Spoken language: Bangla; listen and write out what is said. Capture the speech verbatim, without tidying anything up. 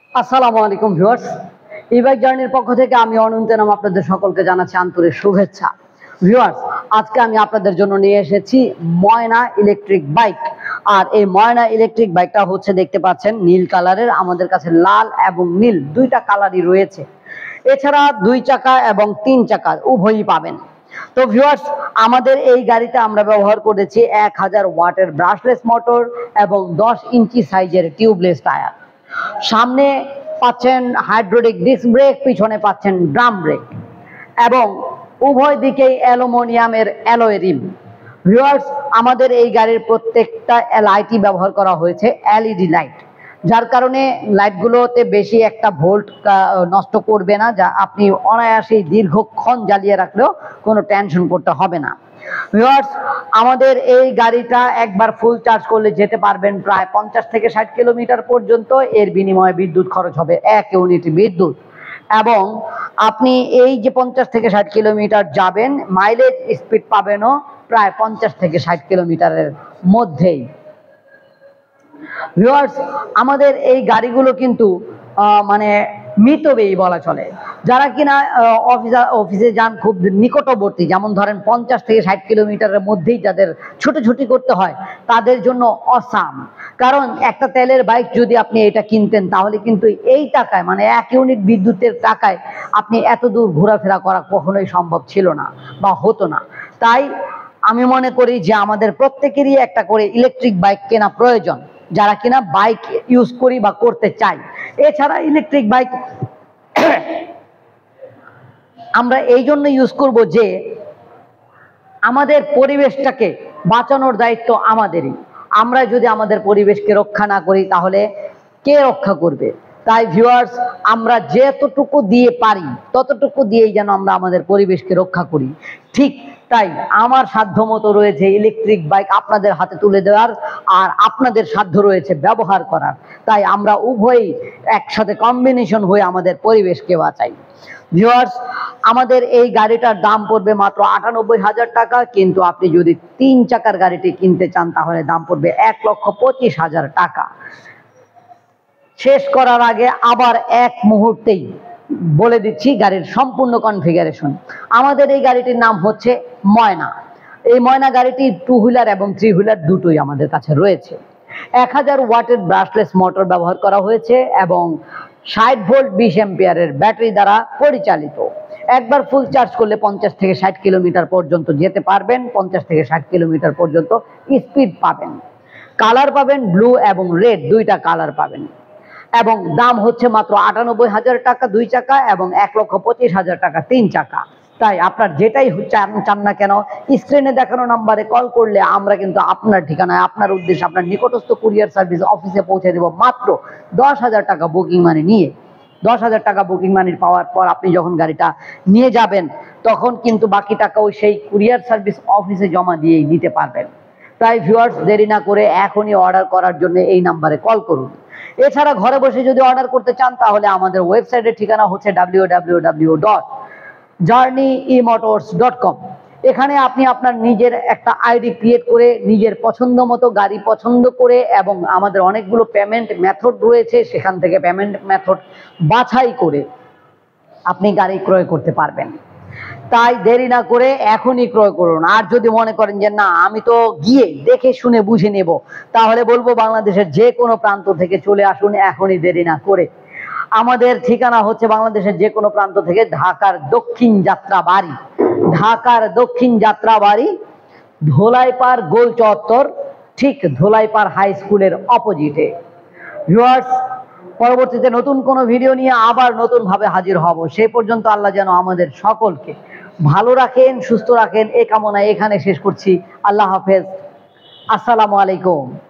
আসসালামু আলাইকুম ভিউয়ার্স, ই-বাইক জার্নির পক্ষ থেকে আমি অনন্ত নাম আপনাদের সকলকে জানাচ্ছি আন্তরিক শুভেচ্ছা। ভিউয়ার্স, আজকে আমি আপনাদের জন্য নিয়ে এসেছি ময়না ইলেকট্রিক বাইক। আর এই ময়না ইলেকট্রিক বাইকটা হচ্ছে দেখতে পাচ্ছেন নীল কালারের। আমাদের কাছে লাল এবং নীল দুইটা কালারই রয়েছে। এছাড়া দুই চাকা এবং তিন চাকা উভয়ই পাবেন। তো ভিউয়ার্স, আমাদের এই গাড়িতে আমরা ব্যবহার করেছি এক হাজার ওয়াটের ব্রাশলেস মোটর এবং দশ ইঞ্চি সাইজের টিউবলেস টায়ার। সামনে পাচ্ছেন হাইড্রোলিক ডিস্ক ব্রেক, পিছনে পাচ্ছেন ড্রাম ব্রেক এবং উভয় দিকেই অ্যালুমিনিয়ামের অ্যালয় রিম। ভিউয়ার্স, আমাদের এই গাড়ির প্রত্যেকটা লাইটই ব্যবহার করা হয়েছে এলইডি লাইট, যার কারণে লাইটগুলোতে বেশি একটা ভোল্ট নষ্ট করবে না, যা আপনি অনায়াসেই দীর্ঘক্ষণ জ্বালিয়ে রাখলেও কোনো টেনশন করতে হবে না। ভিউয়ার্স, আমাদের এই গাড়িটা একবার ফুল চার্জ করলে যেতে পারবেন প্রায় পঞ্চাশ থেকে ষাট কিলোমিটার পর্যন্ত। এর বিনিময়ে বিদ্যুৎ খরচ হবে এক ইউনিট বিদ্যুৎ, এবং আপনি এই যে পঞ্চাশ থেকে ষাট কিলোমিটার যাবেন, মাইলেজ স্পিড পাবেনও প্রায় পঞ্চাশ থেকে ষাট কিলোমিটারের মধ্যেই। ভিউয়ার্স, আমাদের এই গাড়িগুলো কিন্তু মানে মিতব্যয়ী বলা চলে। যারা কিনা অফিসে অফিসে যান খুব নিকটবর্তী, যেমন ধরেন পঞ্চাশ থেকে ষাট কিলোমিটারের মধ্যেই যাদের ছুটোছুটি করতে হয়, তাদের জন্য অসাম। কারণ একটা তেলের বাইক যদি আপনি এটা কিনতেন, তাহলে কিন্তু এই টাকায় মানে এক ইউনিট বিদ্যুতের টাকায় আপনি এত দূর ঘোরাফেরা করা কখনোই সম্ভব ছিল না বা হতো না। তাই আমি মনে করি যে আমাদের প্রত্যেকেরই একটা করে ইলেকট্রিক বাইক কেনা প্রয়োজন, যারা কিনা বাইক ইউজ করি বা করতে চাই। এছাড়া ইলেকট্রিক বাইক আমরা এই জন্য ইউজ করব যে আমাদের পরিবেশটাকে বাঁচানোর দায়িত্ব আমাদেরই। আমরা যদি আমাদের পরিবেশকে রক্ষা না করি, তাহলে কে রক্ষা করবে? তাই ভিউয়ার্স, আমরা যতটুকু দিয়ে পারি ততটুকু দিয়েই যেন আমরা আমাদের পরিবেশকে রক্ষা করি। ঠিক তাই আমার সাধ্য মতো রয়েছে ইলেকট্রিক বাইক আপনাদের হাতে তুলে দেওয়ার, আর আপনাদের সাধ্য রয়েছে ব্যবহার করার। তাই আমরা উভয়ই একসাথে কম্বিনেশন হয়ে আমাদের পরিবেশকে বাঁচাই। ভিউয়ার্স, আমাদের এই গাড়িটার দাম পড়বে মাত্র আটানব্বই হাজার টাকা, কিন্তু আপনি যদি তিন চাকার গাড়িটি কিনতে চান তাহলে দাম পড়বে এক লক্ষ পঁচিশ হাজার টাকা। শেষ করার আগে আবার এক মুহূর্তেই বলে দিচ্ছি গাড়ির সম্পূর্ণ কনফিগারেশন। আমাদের এই গাড়িটির নাম হচ্ছে ময়না। এই ময়না গাড়িটি টু হুইলার এবং থ্রি হুইলার দুটোই আমাদের কাছে রয়েছে। এক হাজার ওয়াটের ব্রাশলেস মোটর ব্যবহার করা হয়েছে এবং ষাট ভোল্ট বিশ এম্পিয়ারের ব্যাটারি দ্বারা পরিচালিত। একবার ফুল চার্জ করলে পঞ্চাশ থেকে ষাট কিলোমিটার পর্যন্ত যেতে পারবেন। পঞ্চাশ থেকে ষাট কিলোমিটার পর্যন্ত স্পিড পাবেন। কালার পাবেন ব্লু এবং রেড, দুইটা কালার পাবেন, এবং দাম হচ্ছে মাত্র আটানব্বই হাজার টাকা দুই চাকা এবং এক লক্ষ পঁচিশ হাজার টাকা তিন চাকা। তাই আপনার যেটাই চান না কেন, স্ক্রিনে দেখানো নাম্বারে কল করলে আমরা কিন্তু আপনার ঠিকানায়, আপনার উদ্দেশ্যে, আপনার নিকটস্থ কুরিয়ার সার্ভিস অফিসে পৌঁছে দেব মাত্র দশ হাজার টাকা বুকিং মানি নিয়ে। দশ হাজার টাকা বুকিং মানি পাওয়ার পর আপনি যখন গাড়িটা নিয়ে যাবেন, তখন কিন্তু বাকি টাকা ওই সেই কুরিয়ার সার্ভিস অফিসে জমা দিয়েই নিতে পারবেন। তাই ভিউয়ার্স, দেরি না করে এখনই অর্ডার করার জন্য এই নাম্বারে কল করুন। এছাড়া ঘরে বসে যদি অর্ডার করতে চান, তাহলে আমাদের ওয়েবসাইটের ঠিকানা হচ্ছে W W W dot journey e motors dot com. এখানে আপনি আপনার নিজের একটা আইডি ক্রিয়েট করে নিজের পছন্দ মতো গাড়ি পছন্দ করে, এবং আমাদের অনেকগুলো পেমেন্ট মেথড রয়েছে, সেখান থেকে পেমেন্ট মেথড বাছাই করে আপনি গাড়ি ক্রয় করতে পারবেন। তাই দেরি না করে এখনই ক্রয় করুন। আর যদি মনে করেন যে না, আমি তো গিয়ে দেখে শুনে বুঝে নেব, তাহলে বলবো বাংলাদেশের যে কোনো প্রান্ত থেকে চলে আসুন এখনই, দেরি না করে। আমাদের ঠিকানা হচ্ছে বাংলাদেশের যে কোনো প্রান্ত থেকে ঢাকার দক্ষিণ যাত্রাবাড়ি, ঢাকার দক্ষিণ যাত্রাবাড়ি, ধোলাইপাড় গোল চত্বর, ঠিক ধোলাইপাড় হাই স্কুলের অপোজিটে। ভিউয়ার্স, পরবর্তীতে নতুন কোনো ভিডিও নিয়ে আবার নতুন ভাবে হাজির হব। সেই পর্যন্ত আল্লাহ যেন আমাদের সকলকে ভালো রাখেন, সুস্থ রাখেন, এই কামনা এখানে শেষ করছি। আল্লাহ হাফেজ, আসসালামু আলাইকুম।